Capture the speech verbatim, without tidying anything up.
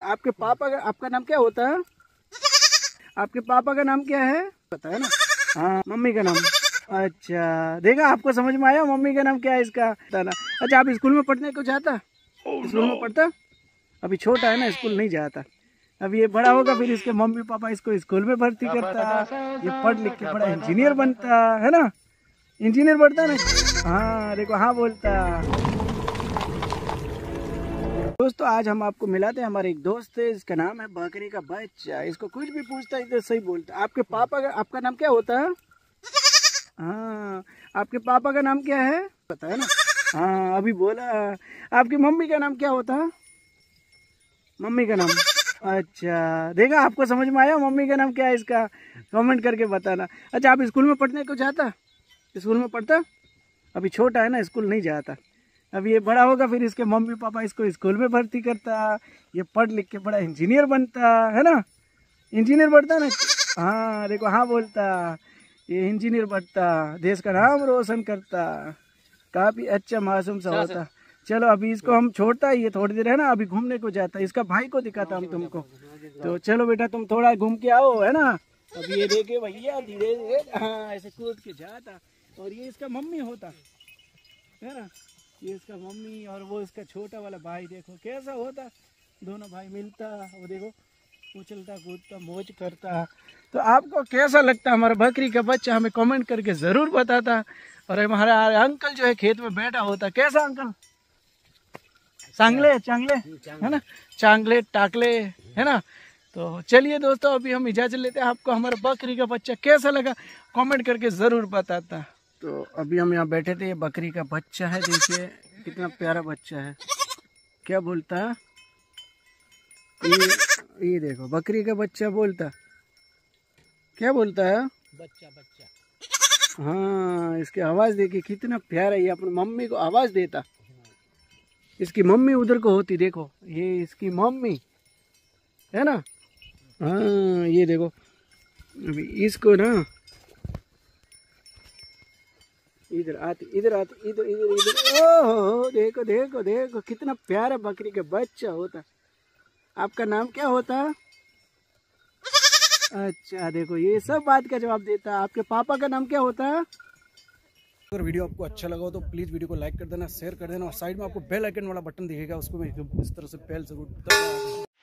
आपके पापा का आपका नाम क्या होता है? आपके पापा का नाम क्या है पता है ना? हाँ, मम्मी का नाम। अच्छा, देखा आपको समझ में आया मम्मी का नाम क्या है इसका ना। अच्छा, आप स्कूल में पढ़ने को जाता? स्कूल में पढ़ता? अभी छोटा है ना, स्कूल नहीं जाता। अब ये बड़ा होगा फिर इसके मम्मी पापा इसको स्कूल में भर्ती करता, ये पढ़ लिख के बड़ा इंजीनियर बनता है ना, इंजीनियर बनता ना। हाँ देखो, हाँ बोलता। दोस्तों, आज हम आपको मिलाते हैं हमारे एक दोस्त है, इसका नाम है बकरी का बच्चा। इसको कुछ भी पूछता है तो सही बोलता। आपके पापा का आपका नाम क्या होता है? हाँ, आपके पापा का नाम क्या है पता है ना? हाँ, अभी बोला। आपकी मम्मी का नाम क्या होता है? मम्मी का नाम। अच्छा, देखा आपको समझ में आया मम्मी का नाम क्या है इसका? कमेंट करके बताना। अच्छा, आप स्कूल में पढ़ने को जाता? स्कूल में पढ़ता? अभी छोटा है ना, स्कूल नहीं जाता। अब ये बड़ा होगा फिर इसके मम्मी पापा इसको स्कूल में भर्ती करता, ये पढ़ लिख के बड़ा इंजीनियर बनता है ना, इंजीनियर बनता ना। हाँ देखो, हाँ बोलता। ये इंजीनियर बनता, देश का नाम रोशन करता, काफी अच्छा मासूम सा होता। चलो अभी इसको हम छोड़ता है, ये थोड़ी देर है ना, अभी घूमने को जाता है। इसका भाई को दिखाता हम तुमको। तो चलो बेटा, तुम थोड़ा घूम के आओ, है ना। अभी ये देखे भैया धीरे धीरे हाँ ऐसे कूद के जाता। और ये इसका मम्मी होता है ना, ये इसका मम्मी और वो इसका छोटा वाला भाई। देखो कैसा होता, दोनों भाई मिलता। वो देखो उछलता कूदता मौज करता। तो आपको कैसा लगता हमारा बकरी का बच्चा, हमें कमेंट करके ज़रूर बताता। और हमारा अंकल जो है खेत में बैठा होता। कैसा अंकल? चांगले चांगले है ना, चांगले टाकले है ना। तो चलिए दोस्तों, अभी हम इजाज़त लेते हैं। आपको हमारा बकरी का बच्चा कैसा लगा कमेंट करके ज़रूर बताता। तो अभी हम यहाँ बैठे थे, ये बकरी का बच्चा है, देखिए कितना प्यारा बच्चा है। क्या बोलता है ये? ये देखो बकरी का बच्चा बोलता, क्या बोलता है? बच्चा बच्चा। हाँ, इसकी आवाज़ देखिए कितना प्यारा। ये अपनी मम्मी को आवाज़ देता। इसकी मम्मी उधर को होती, देखो ये इसकी मम्मी है ना। हाँ ये देखो, अभी इसको ना इधर आती इधर आती इधर इधर इधर। ओह देखो देखो देखो कितना प्यारा बकरी का बच्चा होता। आपका नाम क्या होता? अच्छा देखो, ये सब बात का जवाब देता। आपके पापा का नाम क्या होता? अगर वीडियो आपको अच्छा लगा हो तो प्लीज़ वीडियो को लाइक कर देना, शेयर कर देना, और साइड में आपको बेल आइकन वाला बटन दिखेगा, उसको मैं इस तरह से बेल जरूर दबाना।